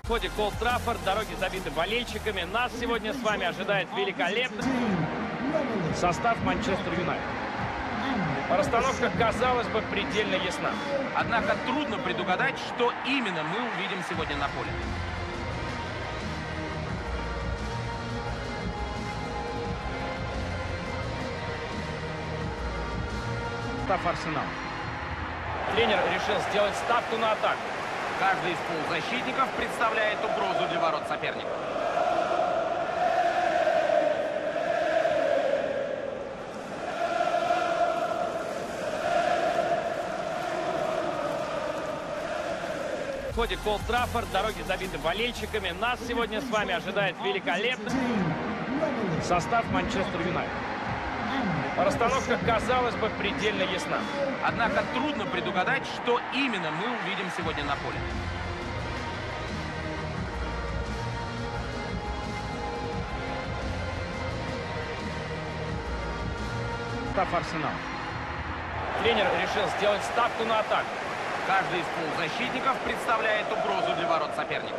входе Олд Траффорд, дороги забиты болельщиками. Нас сегодня с вами ожидает великолепный состав Манчестер Юнайтед. Расстановка, казалось бы, предельно ясна. Однако трудно предугадать, что именно мы увидим сегодня на поле. Состав Арсенала. Тренер решил сделать ставку на атаку. Каждый из полузащитников представляет угрозу для ворот соперника. В ходе Олд Траффорд, дороги забиты болельщиками. Нас сегодня с вами ожидает великолепный состав Манчестер Юнайтед. Расстановка, казалось бы, предельно ясна. Однако трудно предугадать, что именно мы увидим сегодня на поле. Состав Арсенала. Тренер решил сделать ставку на атаку. Каждый из полузащитников представляет угрозу для ворот соперника.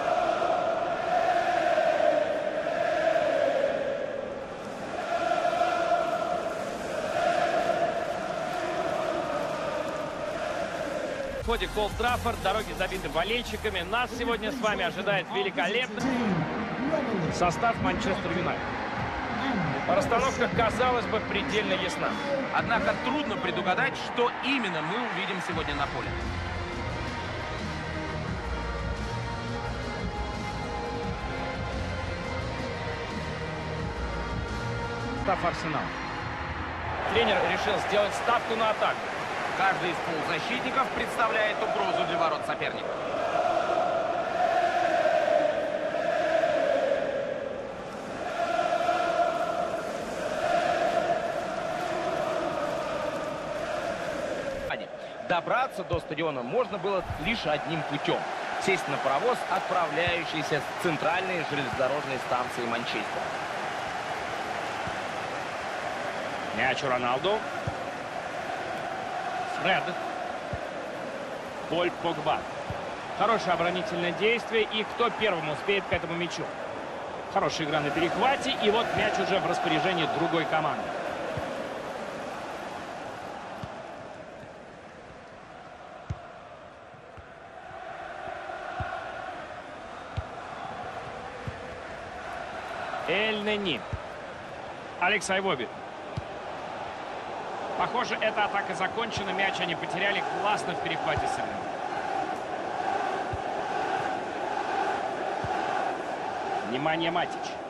В ходе Олд Траффорд, дороги забиты болельщиками. Нас сегодня с вами ожидает великолепный состав Манчестер Юнайтед. Расстановка, казалось бы, предельно ясна. Однако трудно предугадать, что именно мы увидим сегодня на поле. Состав Арсенала. Тренер решил сделать ставку на атаку. Каждый из полузащитников представляет угрозу для ворот соперника. Добраться до стадиона можно было лишь одним путем. Сесть на паровоз, отправляющийся с центральной железнодорожной станции Манчестера. Мяч у Роналду. Фред. Поль Погба. Хорошее оборонительное действие. И кто первым успеет к этому мячу? Хорошая игра на перехвате. И вот мяч уже в распоряжении другой команды. Эль-Нени. Алекс Айвоби. Похоже, эта атака закончена. Мяч они потеряли. Классно в перехвате сыграли. Внимание, Матич.